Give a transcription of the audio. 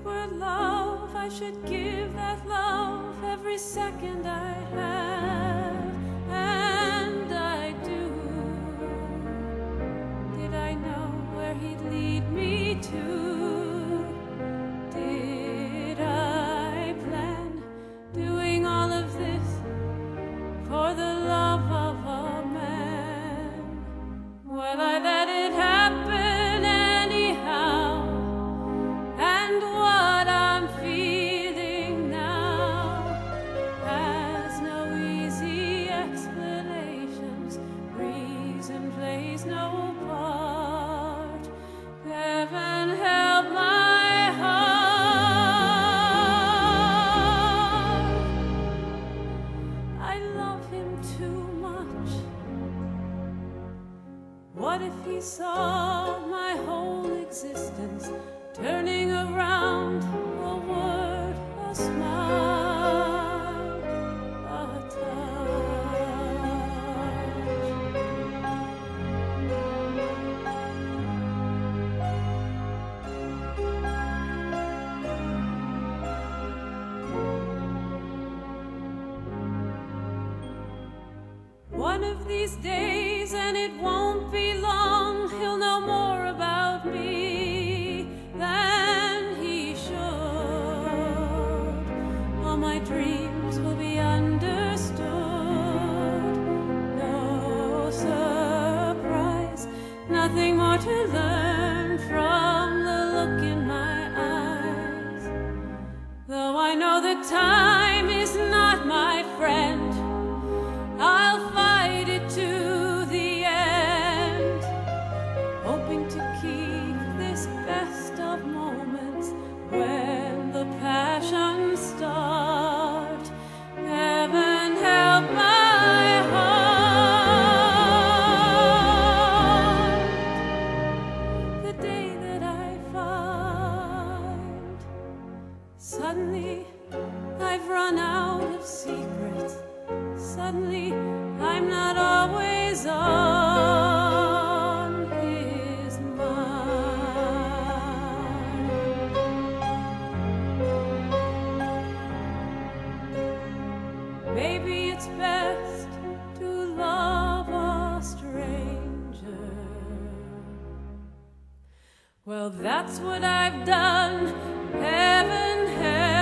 were love, I should give that love every second I have, and I do. Did I know where he'd lead me to? Did I plan doing all of this for the love of a man? Well, I let it happen anyhow, and what I'm feeling now has no easy explanations. Reason plays no part. Heaven help my heart. I love him too much. What if he saw my whole existence turning around, a word, a smile, a touch? One of these days, and it won't be long, he'll know more about me than he should. All my dreams will be understood. No surprise, nothing more to learn from the look in my eyes. Though I know that time is not my friend, I'll fight it to the end, hoping to keep this best of moments when the passions start. Heaven help my heart. The day that I find suddenly I've run out of secrets. Suddenly, I'm not always on his mind. Maybe it's best to love a stranger. Well, that's what I've done. Heaven help.